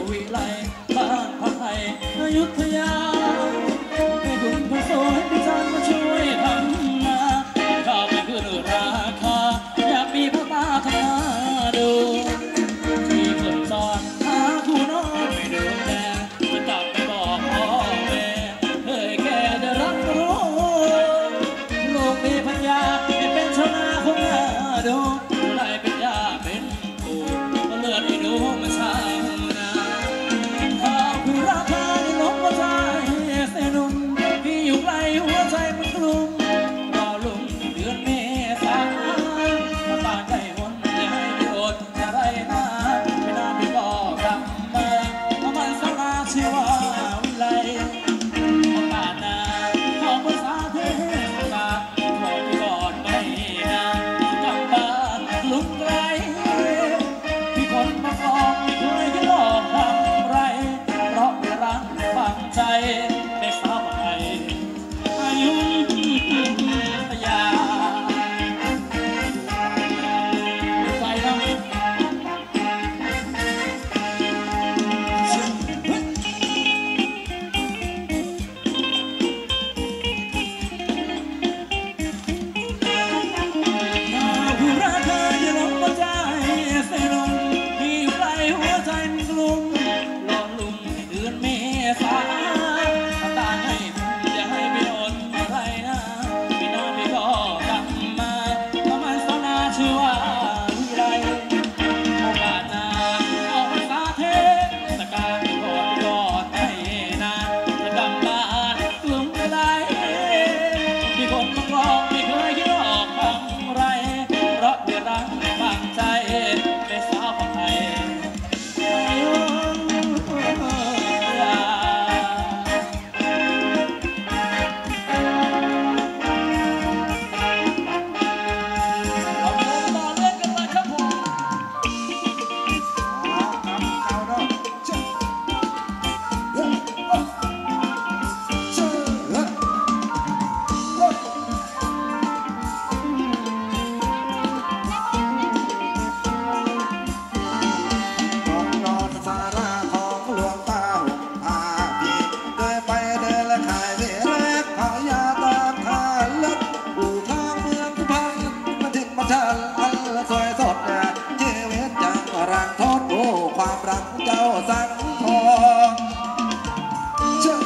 วิไลบ้านพักไทยอยุธยาให้คุณพระโสให้พิจารณ์มาช่วยทำนาข้าวไม่ขึ้นราคาอยากมีพ่อตาทำนาดูที่คนสอนหาคู่นอนไม่ดูแลจะกลับไปบอกพ่อแม่เฮ้ยแกจะรักรู้ลูกมีปัญญาไม่เป็นชาวนาคงน่าดูได้เป็นยาเป็นปู่เลือดให้ดูมันชาวนาข้าวคือราคาที่ลงหัวใจเส้นนุ่มที่อยู่ไกลหัวใจมันกลุ่มรอลุงเดือนเมษาตาใจวนจะให้ได้อดอะไรนะไม่น่าไปบอกกลับมามันสลาชื่อว่าวิไลโอกาสหน้าขอภาษาเทศบาลขอที่ก่อนไม่นานกลับบ้านลุงไกลพี่คนมาฟ้องไม่เคยที่หลอกทำไรเพราะไม่รักฝังใจไม่ทราบอะไรอายุทยาใจเราผู้รักเธออย่าหลงหัวใจเส้นลมที่อยู่ไกลหัวใจมันกลุ่มรอลุงให้เดือนเมษาตาให้อย่าให้ไปอดอะไรนะพี่น้องพี่ก็กลับมาประมาณสองนาชื่อว่าวิไลโอกาสหน้าออกพรรษาเทศกาลก่อนให้นานจะกลับบ้านกลุ่มใดพี่คนมาร้องไม่เคยคิดออกทำไรเพราะเดือดร้อนฝังใจไม่ทราบใครอายุทยา เอาต่อเรื่องกันเลยครับผมของนอนสาราของหลวงตาห่มผ้าพี่เดินไปเดินและขายเร่แรกขายยาตามคาลัดผู้ทางเมืองสุพรรณมาถึงมาชันอันละสวยสดชีวิตจังรังทอดโอ้ความรักเจ้าสังทองเชื่อ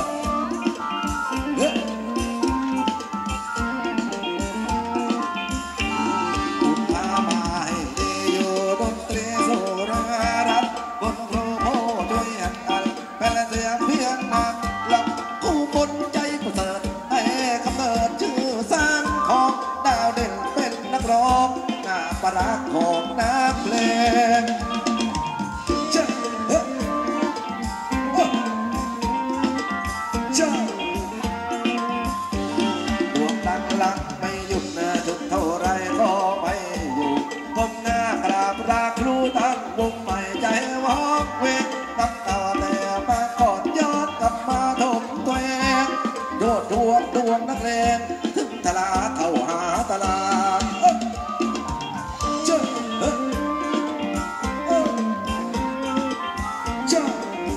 คุณพามาให้ดีอยู่ดนตรีสุรารัตน์บนครูโพด้วยอันเป็นเสียงเพียงนักหลับคู่บนใจประเสริฐให้กำเนิดชื่อสร้างของดาวเด่นเป็นนักร้องหน้าประรักของนักเพลงเจ้าเจ้า ดวงตั้งหลักไม่หยุดจุดเท่าไรก็ไม่อยู่ก้มหน้ากราบราครูตั้งวงใหม่ใจวอกเวกตั้งต่อแต่มาก่อนย้อนกลับมาถมตัวเองโดดทวงดวงนักเลงถึงตลาดเข้าหาตลาดเจ้าเจ้า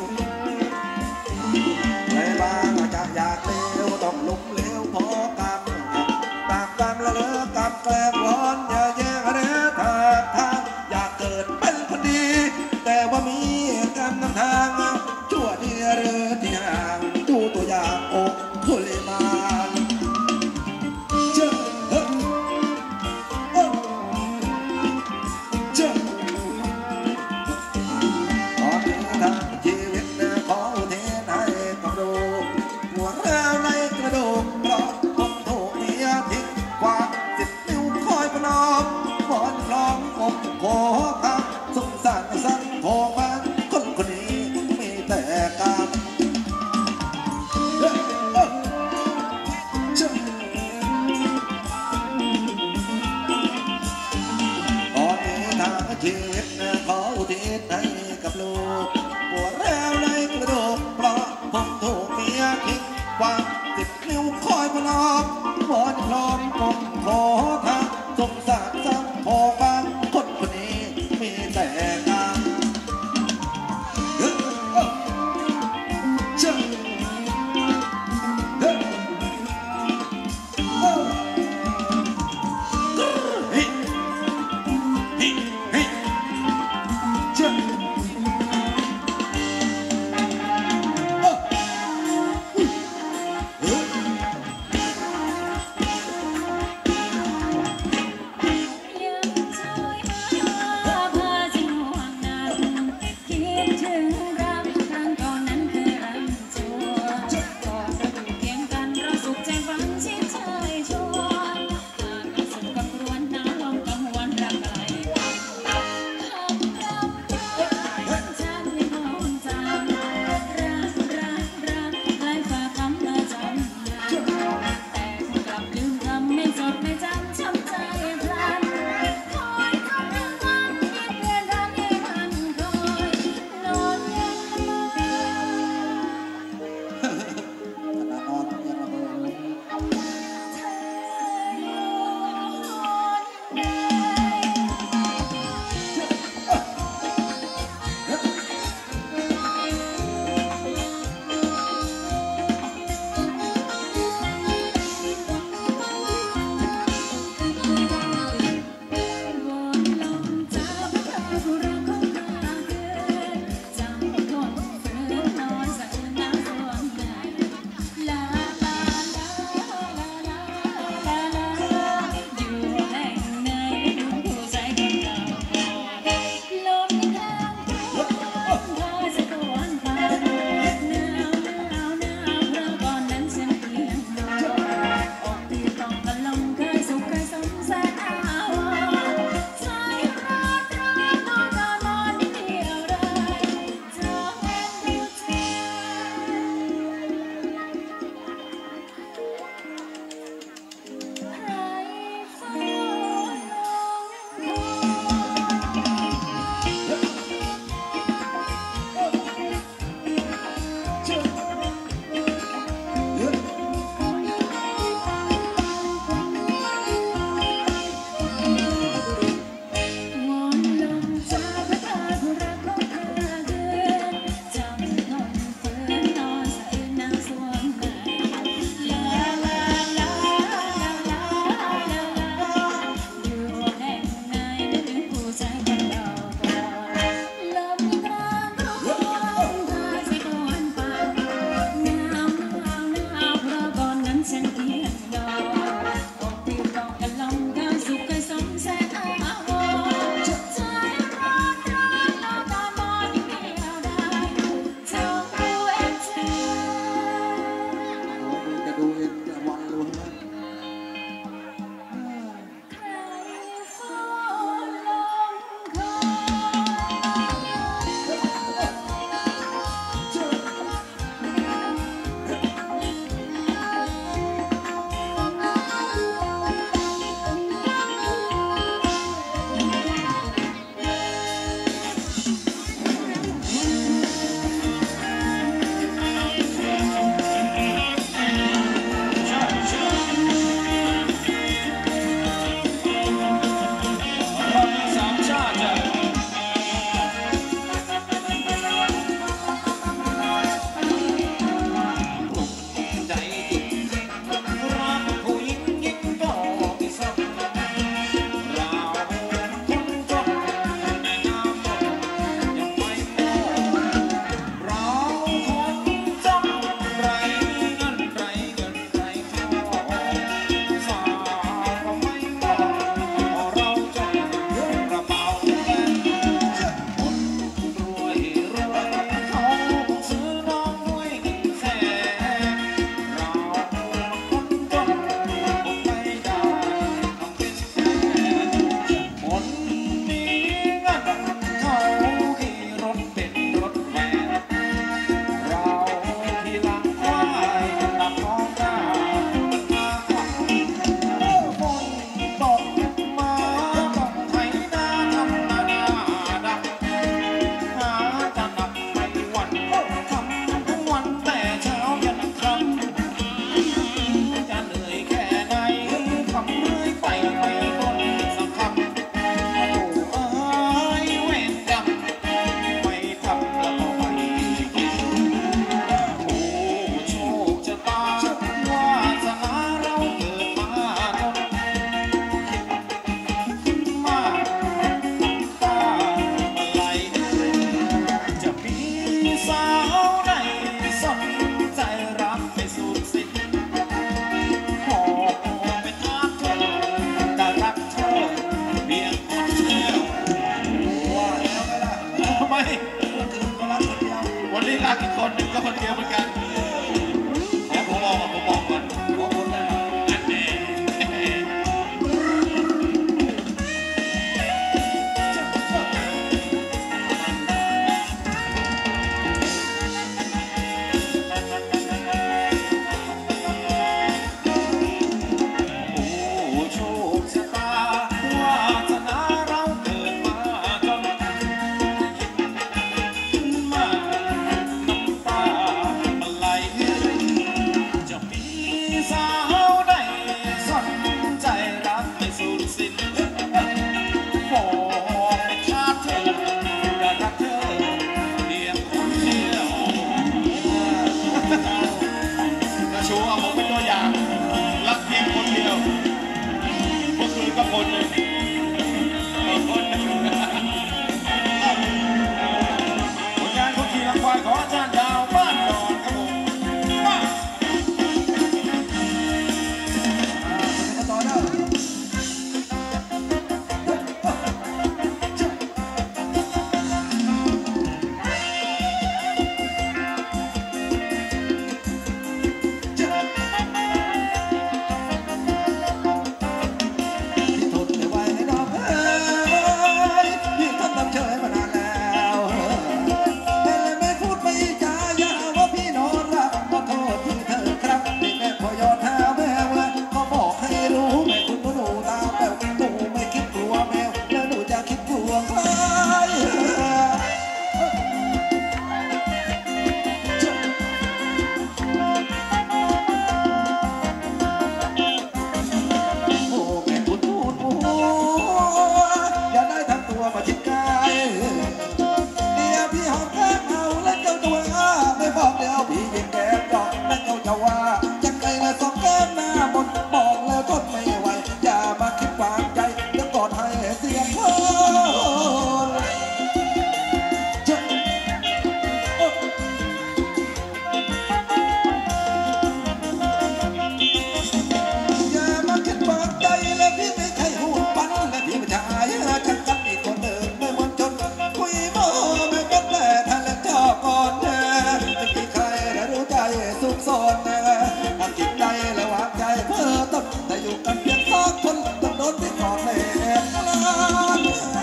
ในบางจะอยากเลวต้องลุกเลวพอกรรมตากกรรมละเลอกรรมแกล้งร้อนอย่าแย่งเรือทางทางอยากเกิดเป็นคนดี แต่ว่ามีกรรมนำทางชั่วที่เรือที่ห่างดูตัวอย่างองค์คุลิมานเจ้าเจ้า ขอมีทางชีวิตขออุทิศให้กับลูกหัวเรือในกระดูกเพราะผมถูกเมียทิ้งกว่า10 นิ้วคอยประนอมบอนคลองผมขอพักสงสารสังพงมันคนคนนี้มีแต่กรรมตอนนี้ทางชีวิตขออุทิศให้กับลูกปวดแล้วในกระดูกเพราะผมถูกเมียทิ้งวาง10 นิ้วคอยประนอมวอนคลอมผมขอทางสงสารสังพงมันคนคนนี้มีแต่กรรมคนนี้รักอีกคนหนึ่งก็คนเดียวเหมือนกันขอผมบอกก่อนขอคนได้อันนี้โชคชะตาวาสนาเราเกิดมาจนมาน้ำตามันไหลจะมีสาวใดสนใจรักไม่สูญสิ้นบอกไม่ขาดเธออย่ารักเธอเพียงคนเดียวจะชูเอาผมเป็นตัวอย่างรักเพียงคนเดียวเมื่อคืนก็คนหนึ่งคนหนึ่งผลงานของขี่ลังควายของอาจารย์ดาวบ้านดอนครับผมมาต่อเด้อ พี่ทนไม่ไหวให้น้องเอ้ยพี่ทนทำเฉยมานานแล้วแต่ไม่พูดไม่จาอย่าว่าพี่นอนรักขอโทษที่เธอครับนี่แม่พอยอดเท้าแมวก็บอกให้รู้แม่คุณหนูตาแป๋วหนูไม่คิดกลัวแมวแล้วหนูจะคิดกลัวใครโอ้แม่คุณพูดอย่าได้ทำตัวมาชิดกายเดี๋ยวพี่หอมแก้มเอาแล้วเจ้าตัวไม่บอกเดี๋ยวพี่ยิงแก้มดอกแล้วเจ้าจะว่าจังไงละสองแก้มหน้ามนบอกแล้วทนไม่ไหวอย่ามาคิดวางใจเดี๋ยวก่อนให้เสียงคนอย่ามาคิดวางใจและพี่ไม่ใช่หูปั้นและพี่ไม่ใช่จังกันอีกคนเดินไม่มนจนคุยโม่ไม่เป็นแต่ท่านและเจ้าก่อนไม่มีใครและรู้ใจสุขสนทำจิตใจและวางใจเพื่อต้นแต่อยู่กันเพียงสองคนต้องโดนที่ก่อนแม่ลา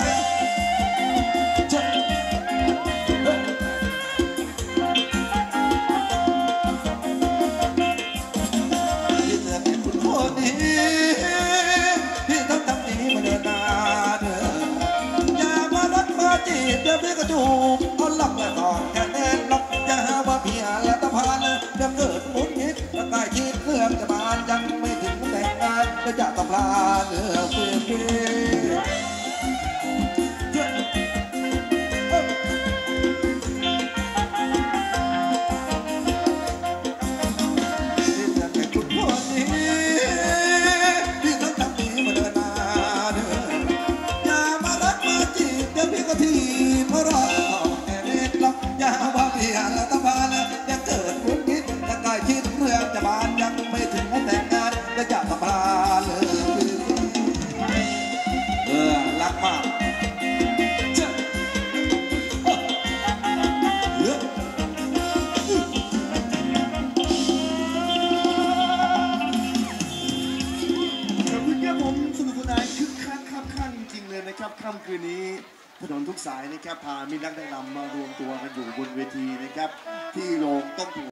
พี่เจอแค่คุณคนนี้พี่ต้องทำดีมาเดินนานอย่ามารักมาจีบเดี๋ยวพี่ก็จูบเอาหลับและตอนแค่เน้นล็อกอย่าหาว่าพี่และตะพานเดี๋ยวเกิดมุนงิดแล้วใกล้คิดเรื่องจะบานยังไม่ถึงแต่งงานแล้วจะตะพลาเนื้อเพื่อนพี่พี่เจอแค่คุณคนนี้พี่ต้องทำดีมาเดินนานอย่ามารักมาจีบเดี๋ยวพี่ก็ทีเพราะรอแค่เล็กล็อกอย่าว่าพี่และตะพานยังเกิดมุนงิดแล้วใกล้คิดเรื่องจะบานยังไม่ถึงแต่งงานแล้วจะตะพลาเลยรักมากขอบคุณครับผมสนุกสนานคึกคักคับข้างจริงๆเลยนะครับค่ำคืนนี้ถนนทุกสายนะครับพามิตรนักแต่งรำมารวมตัวกันอยู่บนเวทีนะครับที่โรงต้ม